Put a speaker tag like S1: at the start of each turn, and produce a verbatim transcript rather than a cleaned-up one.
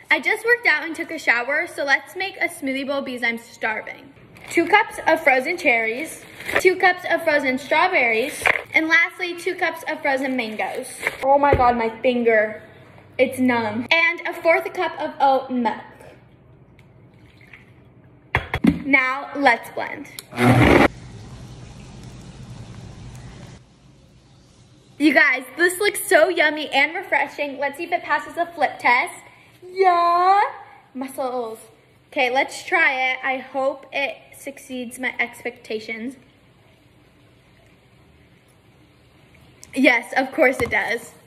S1: I just worked out and took a shower, so let's make a smoothie bowl because I'm starving. Two cups of frozen cherries, two cups of frozen strawberries, and lastly, two cups of frozen mangoes. Oh my God, my finger, it's numb. And a fourth cup of oat milk. Now, let's blend. You guys, this looks so yummy and refreshing. Let's see if it passes the flip test. Yeah, muscles. Okay, let's try it. I hope it succeeds my expectations. Yes, of course it does.